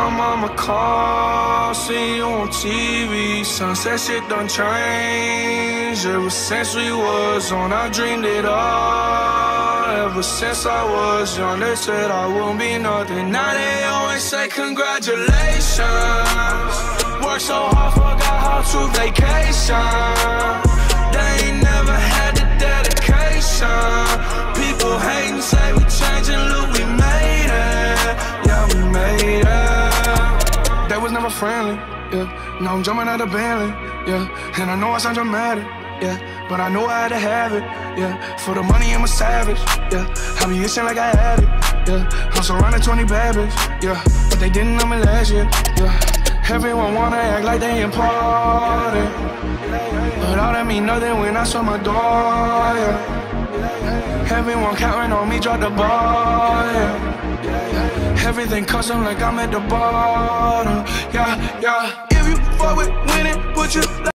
my mama call, see you on TV. Sunset shit done changed. Ever since we was on, I dreamed it all. Ever since I was young, they said I wouldn't be nothing. Now they always say congratulations. Worked so hard, forgot how to vacation. They ain't never had the dedication. People hating, say we changing, look, we made it. Yeah, we made it. They was never friendly, yeah. Now I'm jumping out of Bentley, yeah. And I know I sound dramatic, yeah, but I know I had to have it, yeah. For the money, I'm a savage, yeah. I be itching like I had it, yeah. I'm surrounded 20 bad bitches, yeah. But they didn't know me last year, yeah. Everyone wanna act like they important, but all that mean nothing when I saw my door, yeah. Everyone counting on me, drop the ball, yeah. Everything custom like I'm at the bottom, yeah, yeah. If you fuck with winning, put your